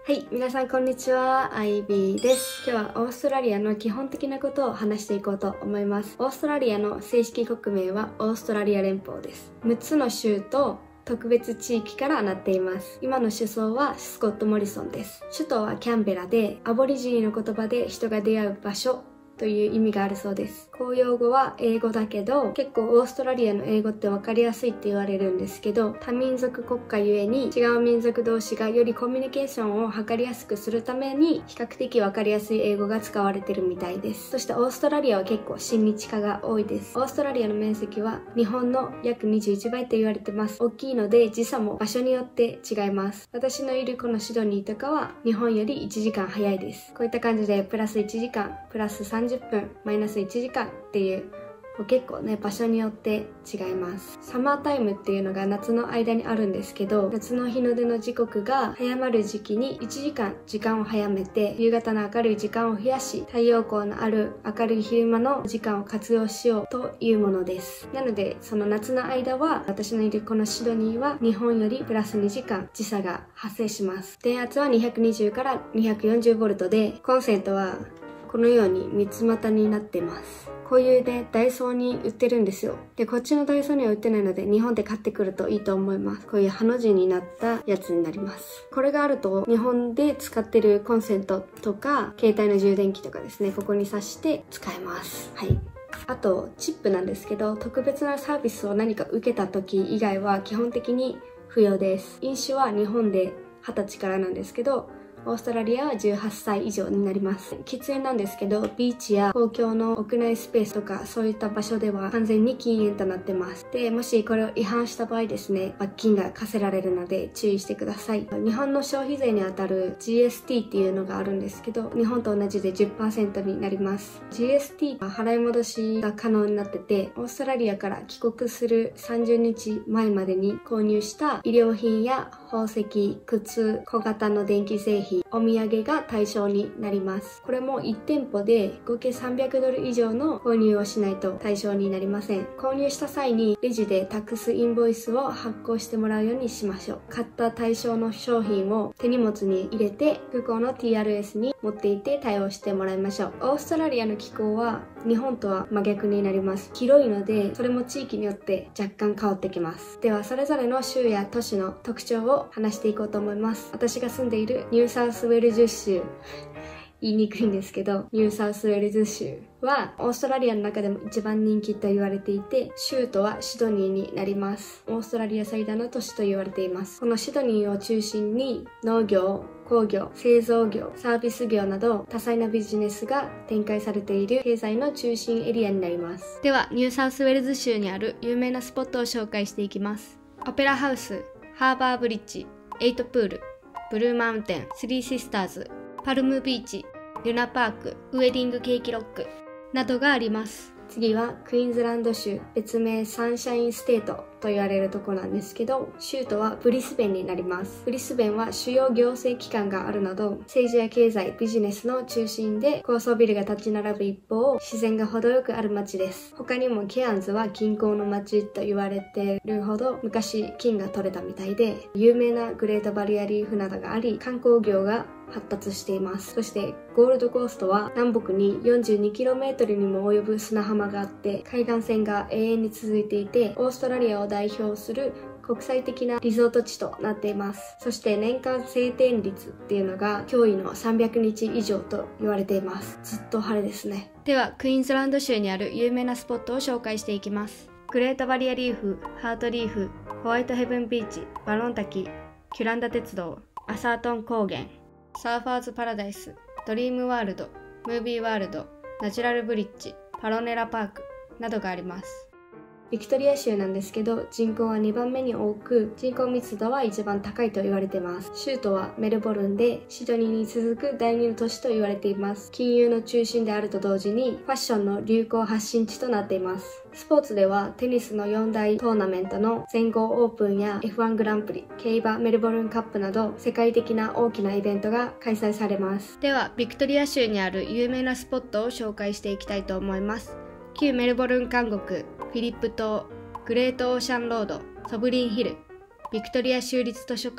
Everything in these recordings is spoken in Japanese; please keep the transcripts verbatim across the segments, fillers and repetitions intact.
はい、皆さんこんにちは、アイビーです。今日はオーストラリアの基本的なことを話していこうと思います。オーストラリアの正式国名はオーストラリア連邦です。むっつの州と特別地域からなっています。今の首相はスコット・モリソンです。首都はキャンベラで、アボリジニの言葉で人が出会う場所という意味があるそうです。公用語は英語だけど、結構オーストラリアの英語って分かりやすいって言われるんですけど、多民族国家ゆえに違う民族同士がよりコミュニケーションを図りやすくするために比較的分かりやすい英語が使われてるみたいです。そしてオーストラリアは結構親日家が多いです。オーストラリアの面積は日本の約にじゅういちばいと言われてます。大きいので時差も場所によって違います。私のいるこのシドニーとかは日本よりいちじかん早いです。こういった感じでプラスいちじかん、プラスさんじゅっぷん、マイナスいちじかんっていう結構ね場所によって違います。サマータイムっていうのが夏の間にあるんですけど、夏の日の出の時刻が早まる時期にいちじかん時間を早めて夕方の明るい時間を増やし、太陽光のある明るい昼間の時間を活用しようというものです。なのでその夏の間は私のいるこのシドニーは日本よりプラスにじかん時差が発生します。電圧はにひゃくにじゅうからにひゃくよんじゅうボルトで、コンセントはこのように三つ股になってます。こういうね、ダイソーに売ってるんですよ。で、こっちのダイソーには売ってないので、日本で買ってくるといいと思います。こういうハの字になったやつになります。これがあると、日本で使ってるコンセントとか、携帯の充電器とかですね、ここに挿して使えます。はい。あと、チップなんですけど、特別なサービスを何か受けた時以外は基本的に不要です。飲酒は日本ではたちからなんですけど、オーストラリアはじゅうはっさい以上になります。喫煙なんですけど、ビーチや公共の屋内スペースとかそういった場所では完全に禁煙となってます。で、もしこれを違反した場合ですね、罰金が課せられるので注意してください。日本の消費税にあたる ジーエスティー っていうのがあるんですけど、日本と同じで じゅっパーセント になります。ジーエスティー は払い戻しが可能になってて、オーストラリアから帰国するさんじゅうにちまえまでに購入した衣料品や宝石、靴、小型の電気製品、お土産が対象になります。これもいち店舗で合計さんびゃくドル以上の購入をしないと対象になりません。購入した際にレジでタックスインボイスを発行してもらうようにしましょう。買った対象の商品を手荷物に入れて空港の ティーアールエス に持っていて対応してもらいましょう。オーストラリアの気候は日本とは真逆になります。広いのでそれも地域によって若干変わってきます。ではそれぞれの州や都市の特徴を話していこうと思います。私が住んでいるニューサウスウェルズ州、言いにくいんですけど、ニューサウスウェルズ州はオーストラリアの中でも一番人気と言われていて、州都はシドニーになります。オーストラリア最大の都市と言われています。このシドニーを中心に農業、工業、製造業、サービス業など多彩なビジネスが展開されている経済の中心エリアになります。ではニューサウスウェルズ州にある有名なスポットを紹介していきます。オペラハウス、ハーバーブリッジ、エイトプール、ブルーマウンテン、スリーシスターズ、パルムビーチ、ルナパーク、ウェディングケーキロックなどがあります。次はクイーンズランド州、別名サンシャインステートと言われるところなんですけど、州都はブリスベンになります。ブリスベンは主要行政機関があるなど、政治や経済、ビジネスの中心で高層ビルが立ち並ぶ一方、自然が程よくある街です。他にもケアンズは金鉱の街と言われているほど昔金が取れたみたいで、有名なグレートバリアリーフなどがあり、観光業が発達しています。そしてゴールドコーストは南北に よんじゅうにキロメートル にも及ぶ砂浜があって、海岸線が永遠に続いていて、オーストラリアを代表する国際的なリゾート地となっています。そして年間晴天率っていうのが驚異のさんびゃくにち以上と言われています。ずっと晴れですね。ではクイーンズランド州にある有名なスポットを紹介していきます。グレートバリアリーフ、ハートリーフ、ホワイトヘブンビーチ、バロン滝、キュランダ鉄道、アサートン高原、サーファーズパラダイス、ドリームワールド、ムービーワールド、ナチュラルブリッジ、パロネラパークなどがあります。ビクトリア州なんですけど、人口はにばんめに多く、人口密度は一番高いと言われています。州都はメルボルンで、シドニーに続く第二の都市と言われています。金融の中心であると同時に、ファッションの流行発信地となっています。スポーツでは、テニスのよん大トーナメントの全豪オープンや エフワン グランプリ、競馬メルボルンカップなど、世界的な大きなイベントが開催されます。では、ビクトリア州にある有名なスポットを紹介していきたいと思います。旧メルボルン監獄、フィリップ島、グレートオーシャンロード、ソブリンヒル、ビクトリア州立図書館、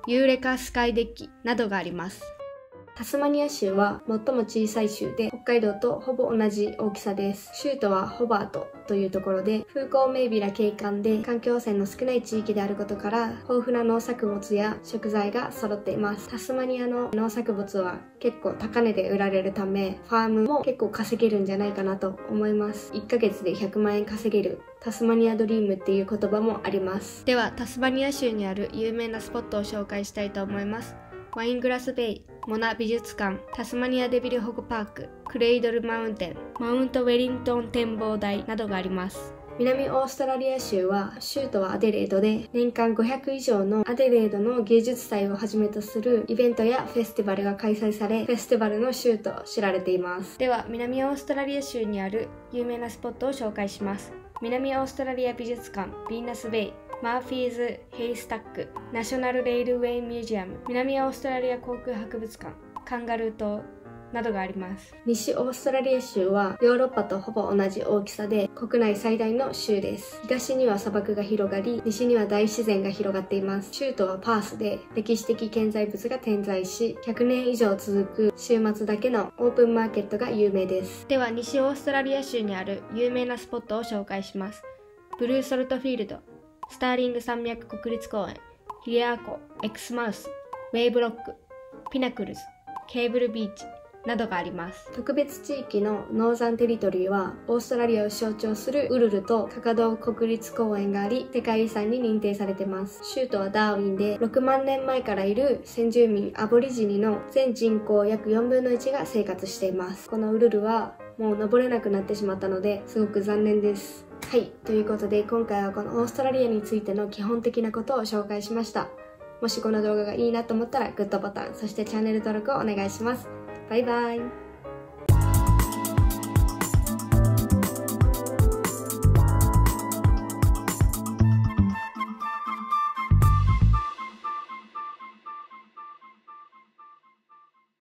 ユーレカスカイデッキなどがあります。タスマニア州は最も小さい州で、北海道とほぼ同じ大きさです。州都はホバートというところで、風光明媚な景観で環境汚染の少ない地域であることから、豊富な農作物や食材が揃っています。タスマニアの農作物は結構高値で売られるため、ファームも結構稼げるんじゃないかなと思います。いっかげつでひゃくまんえん稼げるタスマニアドリームっていう言葉もあります。では、タスマニア州にある有名なスポットを紹介したいと思います。ワイングラスベイ、モナ美術館、タスマニアデビル保護パーク、クレイドルマウンテン、マウントウェリントン展望台などがあります。南オーストラリア州は、州都はアデレードで、年間ごひゃくいじょうのアデレードの芸術祭をはじめとするイベントやフェスティバルが開催され、フェスティバルの州と知られています。では、南オーストラリア州にある有名なスポットを紹介します。南オーストラリア美術館、ヴィーナスベイ、マーフィーズ・ヘイスタック、ナショナル・レイルウェイ・ミュージアム、南オーストラリア航空博物館、カンガルー島などがあります。西オーストラリア州はヨーロッパとほぼ同じ大きさで国内最大の州です。東には砂漠が広がり、西には大自然が広がっています。州都はパースで歴史的建材物が点在し、ひゃくねんいじょう続く週末だけのオープンマーケットが有名です。では、西オーストラリア州にある有名なスポットを紹介します。ブルーソルトフィールド、スターリング山脈国立公園、ヒレア湖、エクスマウス、ウェイブロック、ピナクルズ、ケーブルビーチなどがあります。特別地域のノーザンテリトリーはオーストラリアを象徴するウルルとカカドー国立公園があり、世界遺産に認定されています。州都はダーウィンでろくまんねんまえからいる先住民アボリジニの全人口約よんぶんのいちが生活しています。このウルルはもう登れなくなってしまったので、すごく残念です。はい、ということで今回はこのオーストラリアについての基本的なことを紹介しました。もしこの動画がいいなと思ったらグッドボタン、そしてチャンネル登録をお願いします。バイバイ。